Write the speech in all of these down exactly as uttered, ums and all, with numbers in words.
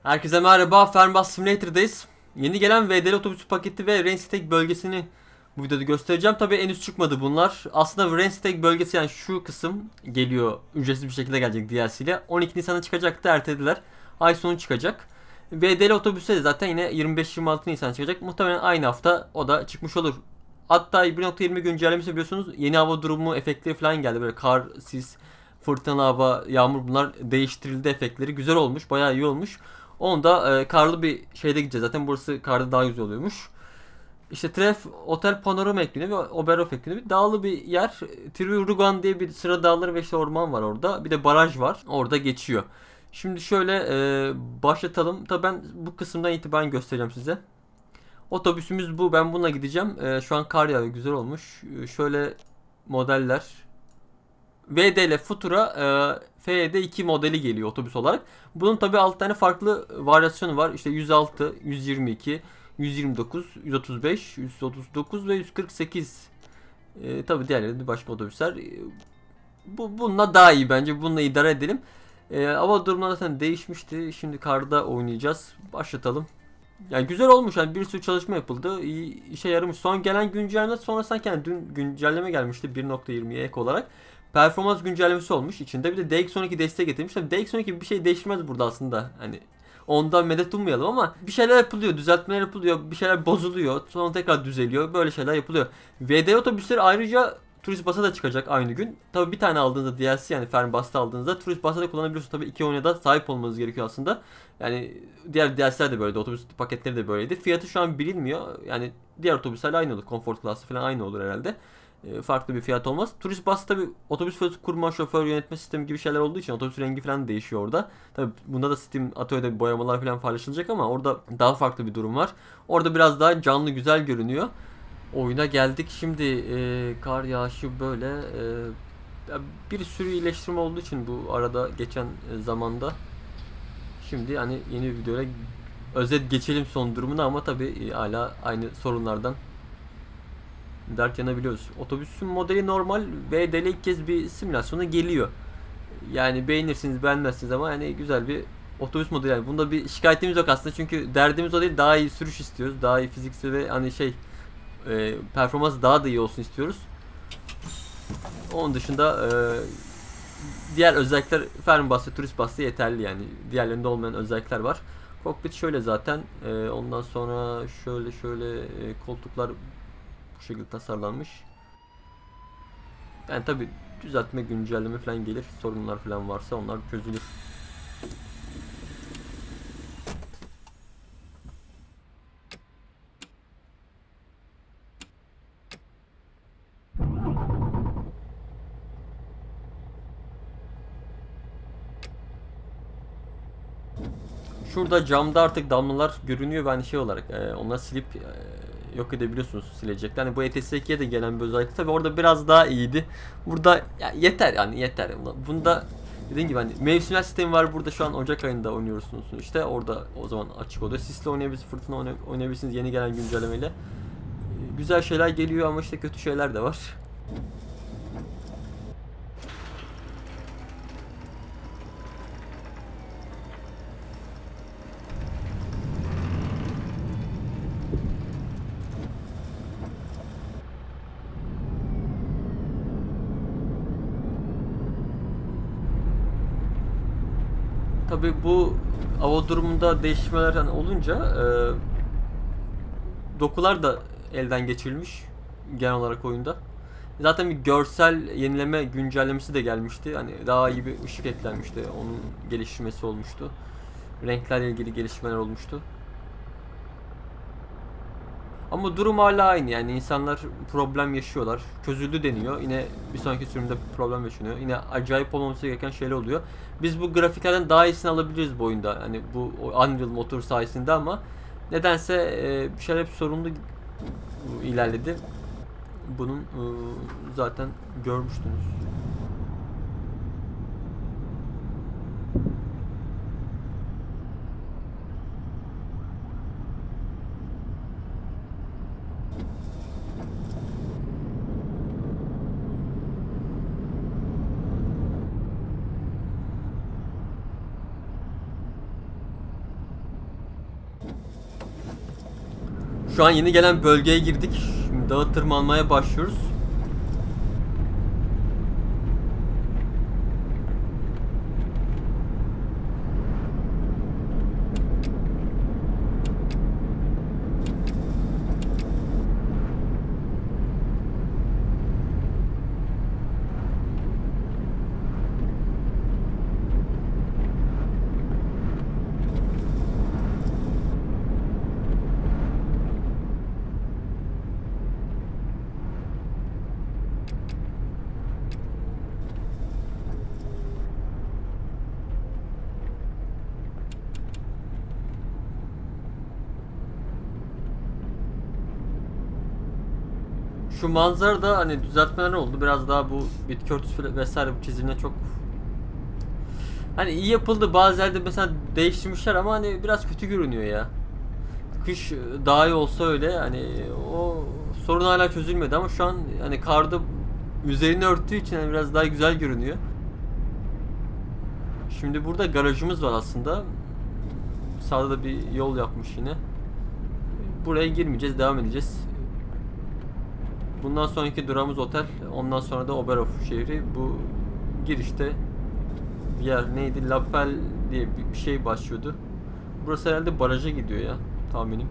Herkese merhaba, Fernbus Simulator'dayız. Yeni gelen V D L otobüsü paketi ve Rennsteg bölgesini bu videoda göstereceğim. Tabii henüz çıkmadı bunlar. Aslında Rennsteg bölgesi, yani şu kısım geliyor, ücretsiz bir şekilde gelecek D L C ile. on iki Nisan'da çıkacaktı, ertelediler. Ay sonu çıkacak. V D L otobüsü de zaten yine yirmi beş yirmi altı Nisan çıkacak. Muhtemelen aynı hafta o da çıkmış olur. Hatta bir nokta yirmi güncellemesi biliyorsunuz, yeni hava durumu efektleri falan geldi. Böyle kar, sis, fırtına hava, yağmur, bunlar değiştirildi efektleri. Güzel olmuş, bayağı iyi olmuş. Onu da e, karlı bir şeyde gideceğiz. Zaten burası karda daha güzel oluyormuş. İşte Tref Otel Panorama ekleniyor ve Oberhof ekleniyor. Bir dağlı bir yer. Trirugan diye bir sıra dağları ve işte orman var orada. Bir de baraj var. Orada geçiyor. Şimdi şöyle e, başlatalım. Tabii ben bu kısımdan itibaren göstereceğim size. Otobüsümüz bu. Ben bununla gideceğim. E, şu an kar yağıyor. Güzel olmuş. E, şöyle modeller. V D L Futura e, F Y D iki modeli geliyor otobüs olarak. Bunun tabi altı tane farklı varyasyonu var. İşte yüz altı, yüz yirmi iki, yüz yirmi dokuz, yüz otuz beş, yüz otuz dokuz ve yüz kırk sekiz. E, tabi diğerleri de başka otobüsler. E, bu bununla daha iyi bence. Bununla idare edelim. E, hava durumları zaten değişmişti. Şimdi karda oynayacağız. Başlatalım. Yani güzel olmuş, yani bir sürü çalışma yapıldı. İyi işe yaramış. Son gelen güncelleme sonra sanki yani dün güncelleme gelmişti bir nokta yirmiye ek olarak. Performans güncellemesi olmuş içinde. Bir de D X on iki desteği getirmiş. Tabii D X on iki bir şey değişmez burada aslında. Hani ondan medet ummayalım ama bir şeyler yapılıyor, düzeltmeler yapılıyor, bir şeyler bozuluyor, sonra tekrar düzeliyor. Böyle şeyler yapılıyor. V D L otobüsleri ayrıca Turist Bus'a da çıkacak aynı gün. Tabii bir tane aldığınızda D L C, yani Fernbus'ta aldığınızda Turist Bus'a da kullanabiliyorsunuz. Tabii iki oyuna da sahip olmanız gerekiyor aslında. Yani diğer D L C'ler de böyleydi, otobüs paketleri de böyleydi. Fiyatı şu an bilinmiyor. Yani diğer otobüslerle aynı olur. Comfort Class'ı falan aynı olur herhalde. Farklı bir fiyat olmaz. Turist Bus tabi otobüs kurma, şoför yönetme sistemi gibi şeyler olduğu için otobüs rengi falan değişiyor orada. Tabi bunda da Steam atölye'de boyamalar falan paylaşılacak ama orada daha farklı bir durum var. Orada biraz daha canlı, güzel görünüyor. Oyuna geldik. Şimdi e, kar yağışı böyle e, bir sürü iyileştirme olduğu için bu arada geçen zamanda. Şimdi hani yeni bir videoya özet geçelim son durumunu ama tabi hala aynı sorunlardan dert yanabiliyoruz. Otobüsün modeli normal. V D L ilk kez bir simülasyona geliyor. Yani beğenirsiniz beğenmezsiniz ama yani güzel bir otobüs modeli. Yani bunda bir şikayetimiz yok aslında, çünkü derdimiz o değil. Daha iyi sürüş istiyoruz. Daha iyi fiziksel ve hani şey e, performans daha da iyi olsun istiyoruz. Onun dışında e, diğer özellikler Fernbus'ta, Turist Bus'ta yeterli yani. Diğerlerinde olmayan özellikler var. Kokpit şöyle zaten. E, ondan sonra şöyle şöyle e, koltuklar bu şekilde tasarlanmış. Yani tabi düzeltme, güncelleme falan gelir. Sorunlar falan varsa onlar çözülür. Şurada camda artık damlalar görünüyor. Ben şey olarak e, onları silip e, yok edebiliyorsunuz, silecekler. Yani bu E T S ikiye de gelen bir özellik. Tabi orada biraz daha iyiydi. Burada ya yeter yani yeter. Bunda dediğim gibi hani mevsimsel sistemi var burada, şu an Ocak ayında oynuyorsunuz. İşte orada o zaman açık oluyor. Sisle oynayabilirsiniz, fırtına oynayabilirsiniz yeni gelen güncellemeyle. Güzel şeyler geliyor ama işte kötü şeyler de var. Tabii bu hava durumunda değişmeler hani olunca e, dokular da elden geçirilmiş genel olarak oyunda. Zaten bir görsel yenileme güncellemesi de gelmişti. Hani daha iyi bir ışık eklenmişti. Onun geliştirmesi olmuştu. Renklerle ilgili gelişmeler olmuştu. Ama durum hala aynı, yani insanlar problem yaşıyorlar. Çözüldü deniyor. Yine bir sonraki sürümde problem yaşanıyor. Yine acayip olmaması gereken şeyler oluyor. Biz bu grafiklerden daha iyisini alabiliriz bu oyunda. Hani bu Unreal motor sayesinde ama nedense e, bir şeyler hep sorunlu ilerledi. Bunun e, zaten görmüştünüz. Şu an yeni gelen bölgeye girdik. Şimdi dağa tırmanmaya başlıyoruz. Şu manzarada hani düzeltmeler oldu. Biraz daha bu bitki örtüsü vesaire bu çizimine çok hani iyi yapıldı. Bazı yerde mesela değiştirmişler ama hani biraz kötü görünüyor ya. Kış daha iyi olsa öyle hani o sorun hala çözülmedi ama şu an hani karda üzerini örttüğü için hani biraz daha güzel görünüyor. Şimdi burada garajımız var aslında. Sağda da bir yol yapmış yine. Buraya girmeyeceğiz, devam edeceğiz. Bundan sonraki durağımız otel. Ondan sonra da Oberhof şehri. Bu girişte bir yer neydi? Lapel diye bir şey başlıyordu. Burası herhalde baraja gidiyor ya tahminim.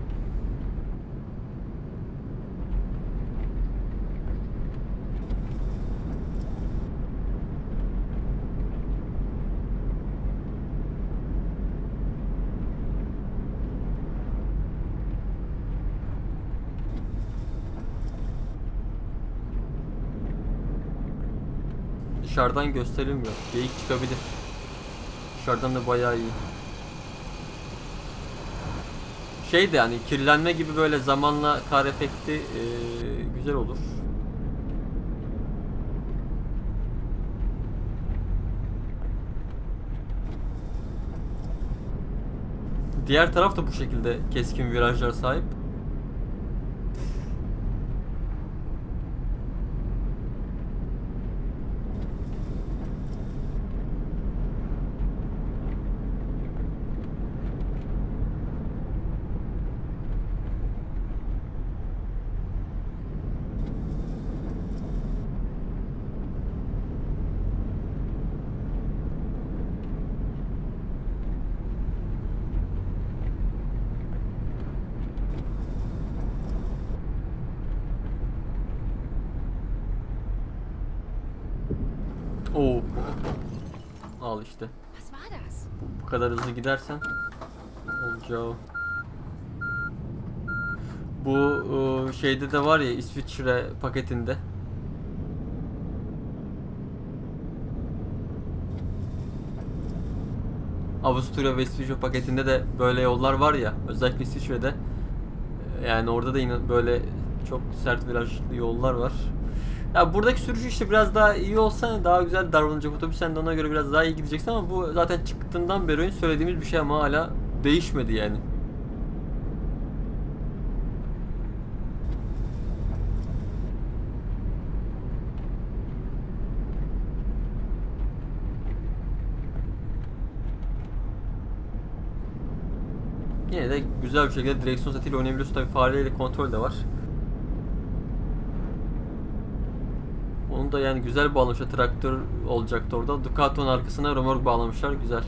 Dışarıdan gösterilmiyor. Geyik çıkabilir. Dışarıdan da bayağı iyi. Şey de yani kirlenme gibi böyle zamanla kar efekti e, güzel olur. Diğer taraf da bu şekilde keskin virajlara sahip. Oo. Al işte. Bu kadar hızlı gidersen olacağı. Bu ıı, şeyde de var ya İsviçre paketinde. Avusturya ve İsviçre paketinde de böyle yollar var ya. Özellikle İsviçre'de. Yani orada da yine böyle çok sert virajlı yollar var. Ya buradaki sürüş işte biraz daha iyi olsa daha güzel davranacak otobüs. Sen de ona göre biraz daha iyi gideceksin ama bu zaten çıktığından beri oyun söylediğimiz bir şey ama hala değişmedi yani. Yine de güzel bir şekilde direksiyon setiyle oynayabiliyorsun. Tabii fareyle kontrol de var. Onu da yani güzel bağlamışlar. Traktör olacaktı orada. Ducato'nun arkasına römork bağlamışlar. Güzel.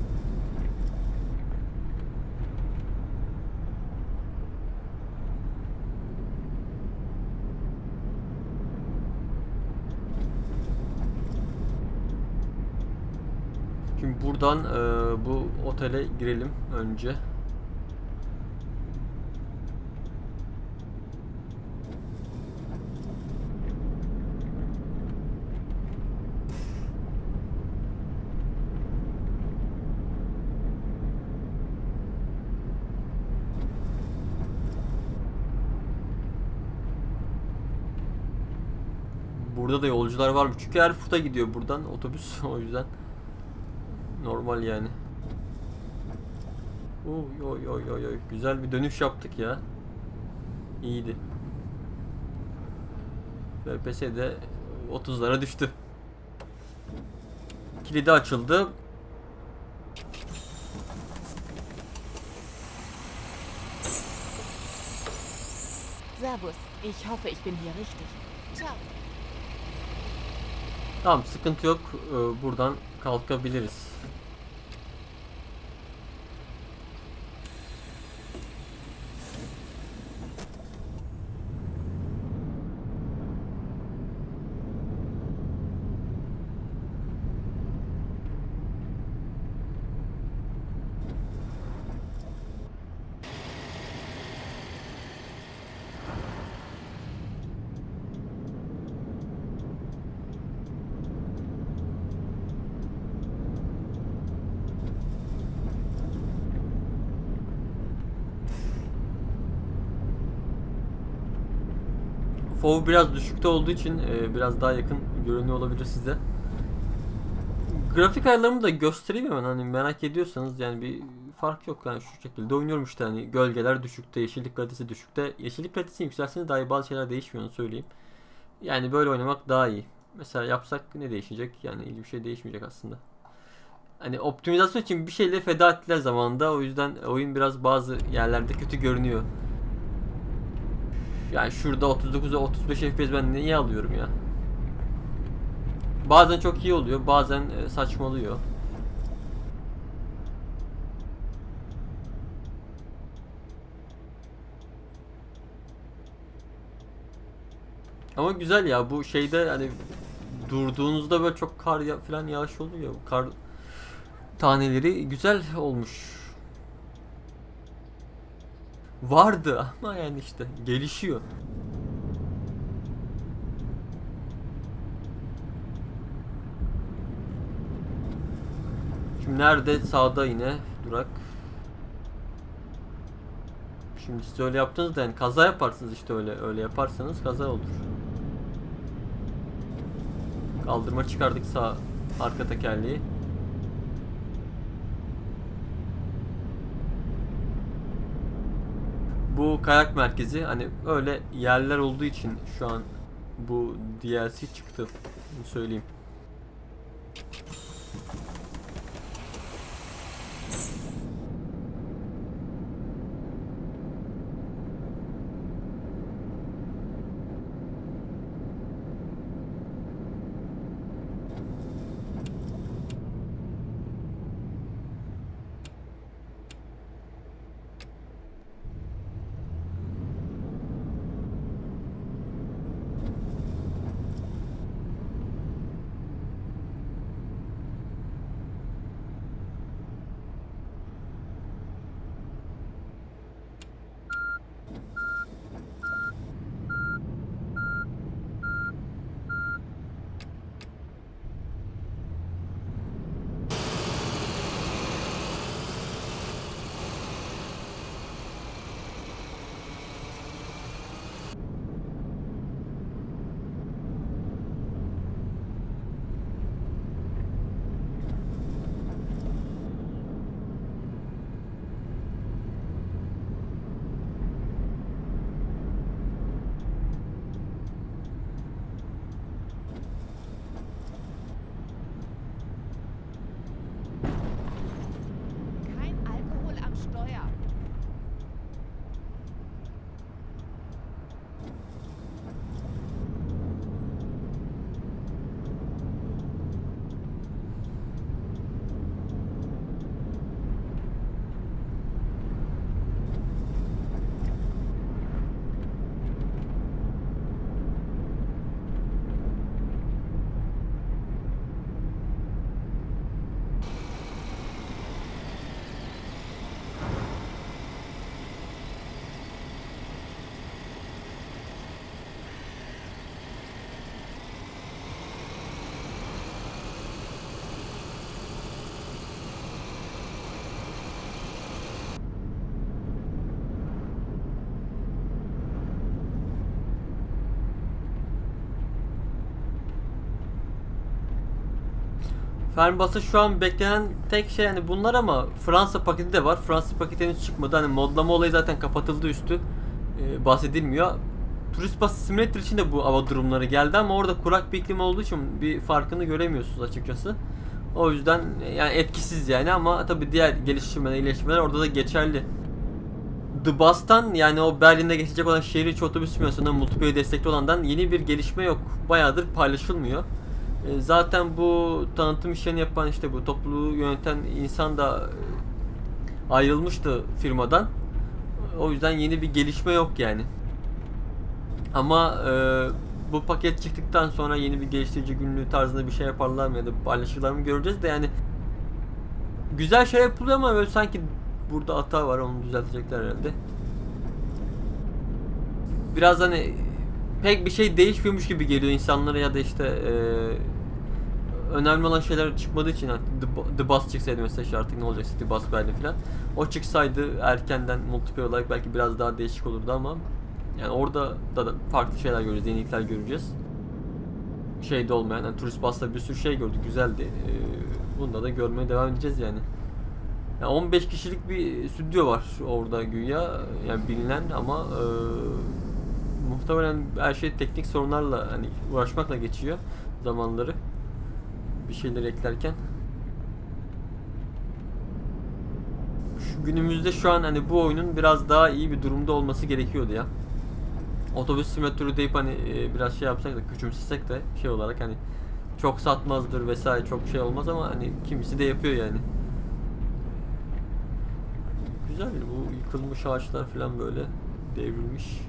Şimdi buradan e, bu otele girelim önce. Burada da yolcular var mı? Çünkü her futa gidiyor buradan otobüs o yüzden normal yani. Oy oy oy oy oy. Güzel bir dönüş yaptık ya. İyiydi. F P S de otuzlara düştü. Kilidi açıldı. Servus. Ich hoffe, ich bin hier richtig. Ciao. Tamam, sıkıntı yok. Ee, buradan kalkabiliriz. F O V biraz düşükte olduğu için e, biraz daha yakın görünüyor olabilir size. Grafik ayarlarımı da göstereyim hemen, hani merak ediyorsanız. Yani bir fark yok, yani şu şekilde oynuyorum işte, hani gölgeler düşükte, yeşillik kalitesi düşükte. Yeşillik kalitesini yükseltseniz dahi bazı şeyler değişmiyor, onu söyleyeyim. Yani böyle oynamak daha iyi. Mesela yapsak ne değişecek? Yani hiçbir şey değişmeyecek aslında. Hani optimizasyon için bir şeyle feda ettiler zamanında, o yüzden oyun biraz bazı yerlerde kötü görünüyor. Yani şurada otuz dokuza otuz beş F P S ben niye alıyorum ya? Bazen çok iyi oluyor, bazen saçmalıyor. Ama güzel ya, bu şeyde hani durduğunuzda böyle çok kar ya falan yağış oluyor. Kar taneleri güzel olmuş. Vardı ama yani işte gelişiyor. Şimdi nerede? Sağda yine durak. Şimdi siz öyle yaptığınızda yani kaza yaparsınız, işte öyle öyle yaparsanız kaza olur. Kaldırma çıkardık sağ arka tekerleği. Bu kayak merkezi, hani öyle yerler olduğu için şu an bu D L C çıktı. Bunu söyleyeyim. Kein Alkohol am Steuer. Fernbus'a şu an beklenen tek şey yani bunlar, ama Fransa paketi de var. Fransa paketi henüz çıkmadı. Hani modlama olayı zaten kapatıldı üstü. Ee, bahsedilmiyor. Turist Bus Simulator için de bu hava durumları geldi ama orada kurak bir iklim olduğu için bir farkını göremiyorsunuz açıkçası. O yüzden yani etkisiz yani, ama tabi diğer geliştirmeler, iyileştirmeler orada da geçerli. The Bus'tan, yani o Berlin'de geçecek olan şehir içi otobüs simülasyonunda multiplayer destekli olandan yeni bir gelişme yok. Bayağıdır paylaşılmıyor. E, zaten bu tanıtım işlerini yapan, işte bu topluluğu yöneten insan da e, ayrılmıştı firmadan. O yüzden yeni bir gelişme yok yani. Ama e, bu paket çıktıktan sonra yeni bir geliştirici günlüğü tarzında bir şey yaparlar mı ya da paylaşırlar mı göreceğiz de yani. Güzel şey yapılıyor ama böyle sanki burada hata var, onu düzeltecekler herhalde. Biraz hani pek bir şey değişmiyormuş gibi geliyor insanlara ya da işte e, önemli olan şeyler çıkmadığı için artık The, The Bus çıksaydı mesela, işte artık ne olacak City Bus Berlin falan. O çıksaydı erkenden multiplayer olarak belki biraz daha değişik olurdu ama yani orada da, da farklı şeyler göreceğiz, yenilikler göreceğiz. Şeyde olmayan, yani turist bus'ta bir sürü şey gördük, güzeldi. Ee, bunda da görmeye devam edeceğiz yani. Yani on beş kişilik bir stüdyo var orada güya, yani bilinen ama e, muhtemelen her şey teknik sorunlarla, hani uğraşmakla geçiyor zamanları. Bir şeyler eklerken. Şu günümüzde şu an hani bu oyunun biraz daha iyi bir durumda olması gerekiyordu ya. Otobüs simülatörü deyip hani e, biraz şey yapsak da, küçümsesek de şey olarak hani çok satmazdır vesaire, çok şey olmaz ama hani kimisi de yapıyor yani. Güzel bu yıkılmış ağaçlar falan böyle devrilmiş.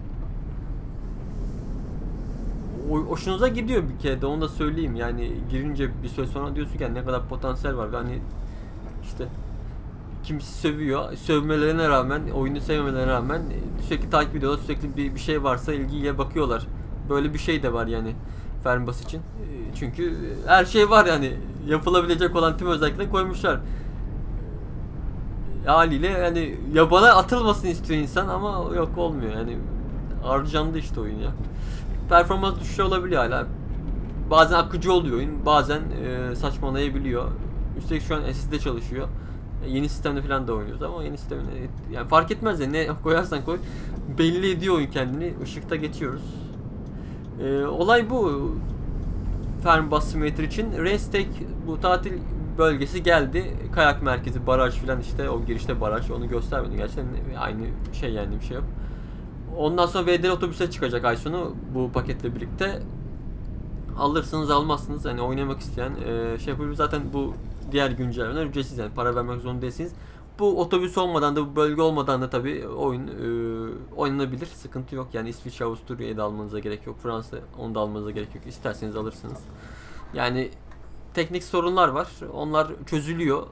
O, hoşunuza gidiyor bir kere de, onu da söyleyeyim yani. Girince bir süre sonra diyorsun ki yani ne kadar potansiyel var, hani işte kimisi sövüyor, sövmelerine rağmen, oyunu sevmelerine rağmen sürekli takip ediyorlar, sürekli bir, bir şey varsa ilgiyle bakıyorlar. Böyle bir şey de var yani Fernbus için. Çünkü her şey var yani, yapılabilecek olan tüm özellikleri koymuşlar. Haliyle yani yabana atılmasını istiyor insan ama yok, olmuyor yani. Harcandı işte oyun ya. Performans düşüşü olabiliyor hala. Bazen akıcı oluyor oyun, bazen e, saçmalayabiliyor. Üstelik şu an S S D'de çalışıyor. Yeni sistemde falan da oynuyoruz ama yeni sistemde yani fark etmez ya, ne koyarsan koy belli ediyor oyun kendini. Işıkta geçiyoruz. Ee, olay bu. Fernbus Simulator için Racetech bu tatil bölgesi geldi. Kayak merkezi, baraj falan, işte o girişte baraj, onu göstermedi gerçekten, aynı şey yani, bir şey yok. Ondan sonra V D L otobüse çıkacak ay sonu bu paketle birlikte. Alırsınız almazsınız yani, oynamak isteyen e, şey yapabilir. Zaten bu diğer güncellemeler ücretsiz yani, para vermek zorunda değilsiniz. Bu otobüs olmadan da, bu bölge olmadan da tabi oyun e, oynanabilir, sıkıntı yok yani. İsviçre, Avusturya'yı da almanıza gerek yok, Fransa, onu da almanıza gerek yok, isterseniz alırsınız. Yani teknik sorunlar var, onlar çözülüyor.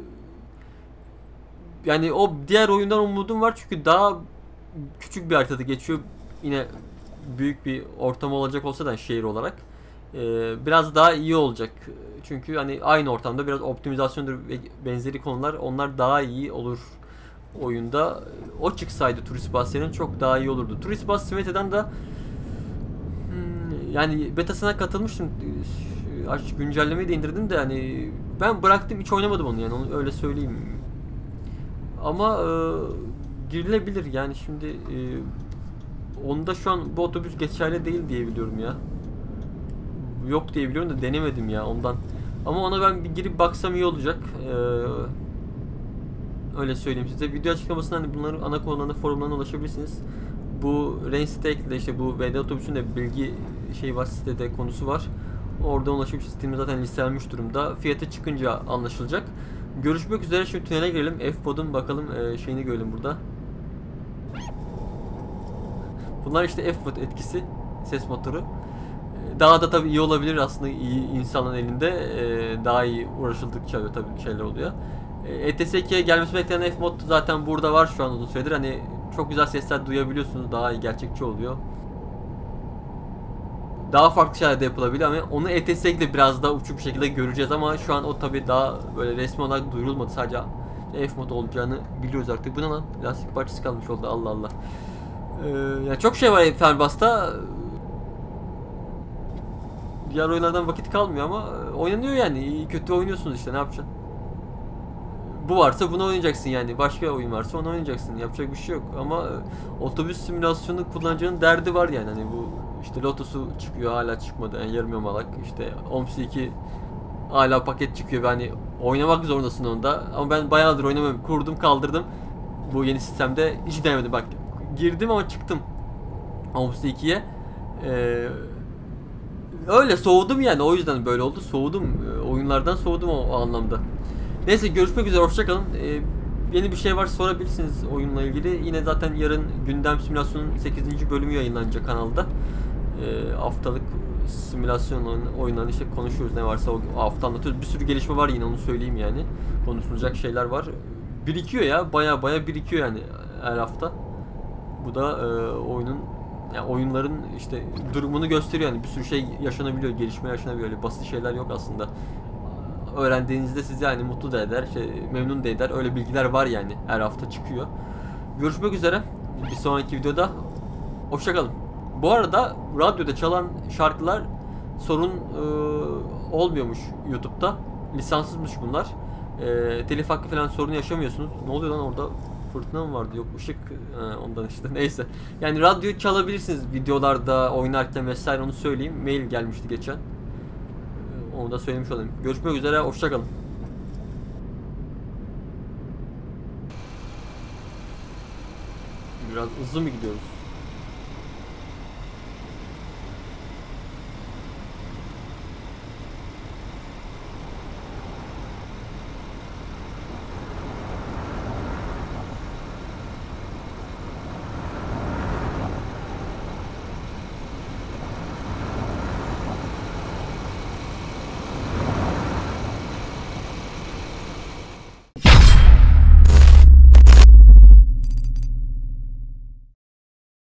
Yani o diğer oyundan umudum var çünkü daha küçük bir haritada geçiyor, yine büyük bir ortam olacak olsa da şehir olarak Ee, biraz daha iyi olacak. Çünkü hani aynı ortamda biraz optimizasyondur ve benzeri konular, onlar daha iyi olur oyunda. O çıksaydı Tourist Bus yerine çok daha iyi olurdu. Tourist Bus Simulator'dan da hmm, yani betasına katılmıştım. Aç güncellemeyi de indirdim de hani ben bıraktım, hiç oynamadım onu yani, onu öyle söyleyeyim. Ama e, girilebilir yani şimdi e, onda şu an bu otobüs geçerli değil diye biliyorum ya. Yok diye biliyorum da denemedim ya ondan. Ama ona ben bir girip baksam iyi olacak. Ee, öyle söyleyeyim size. Video açıklamasında hani bunların ana konularına, forumlarına ulaşabilirsiniz. Bu Racetech ile işte bu V D otobüsün de bilgi şey var, sitede konusu var. Oradan ulaşabilirsiniz. Steam'de zaten listelenmiş durumda. Fiyatı çıkınca anlaşılacak. Görüşmek üzere. Şimdi tünele girelim. F-Pod'un bakalım e, şeyini görelim burada. Bunlar işte F-Pod etkisi. Ses motoru. Daha da tabii iyi olabilir aslında, iyi insanın elinde ee, daha iyi uğraşıldıkça tabii şeyler oluyor. E T S iki'ye gelmesi beklenen F-Mod zaten burada var şu an uzun süredir. Hani çok güzel sesler duyabiliyorsunuz, daha iyi, gerçekçi oluyor. Daha farklı şeyler de yapılabilir ama onu E T S iki'de biraz daha uçuk bir şekilde göreceğiz ama şu an o tabii daha böyle resmi olarak duyurulmadı. Sadece F-Mod olacağını biliyoruz artık. Bu ne lan? Lastik parçası kalmış oldu, Allah Allah. Ee, yani çok şey var Fernbus'ta. Diğer oyunlardan vakit kalmıyor ama oynanıyor yani. İyi kötü oynuyorsunuz işte, ne yapacaksın? Bu varsa bunu oynayacaksın yani. Başka oyun varsa onu oynayacaksın. Yapacak bir şey yok ama otobüs simülasyonu kullanıcının derdi var yani. Hani bu işte Lotus'u çıkıyor, hala çıkmadı yani, yarım yamalak. İşte O M S iki hala paket çıkıyor ve hani oynamak zorundasın onda. Ama ben bayağıdır oynamıyorum. Kurdum, kaldırdım. Bu yeni sistemde hiç denemedim bak. Girdim ama çıktım. Homes ikiye. Ee, öyle soğudum yani, o yüzden böyle oldu. Soğudum. Ee, oyunlardan soğudum o, o anlamda. Neyse, görüşmek üzere, hoşçakalın. Ee, yeni bir şey varsa sorabilirsiniz oyunla ilgili. Yine zaten yarın gündem simülasyonun sekizinci bölümü yayınlanacak kanalda. Ee, haftalık simülasyon oyunlarını işte konuşuyoruz, ne varsa o hafta anlatıyoruz. Bir sürü gelişme var yine, onu söyleyeyim yani. Konuşulacak şeyler var. Birikiyor ya, baya baya birikiyor yani her hafta. Bu da e, oyunun, yani oyunların işte durumunu gösteriyor yani, bir sürü şey yaşanabiliyor, gelişme yaşanabiliyor. Öyle basit şeyler yok aslında. Öğrendiğinizde sizi yani mutlu da eder, şey, memnun da eder. Öyle bilgiler var yani, her hafta çıkıyor. Görüşmek üzere bir sonraki videoda. Hoşçakalın. Bu arada radyoda çalan şarkılar sorun e, olmuyormuş YouTube'da. Lisanssızmış bunlar. E, telif hakkı falan sorunu yaşamıyorsunuz. Ne oluyor lan orada? Fırtına mı vardı? Yok, ışık. Ha, ondan işte. Neyse. Yani radyo çalabilirsiniz videolarda oynarken vesaire, onu söyleyeyim. Mail gelmişti geçen. Onu da söylemiş olayım. Görüşmek üzere. Hoşçakalın. Biraz hızlı mı gidiyoruz?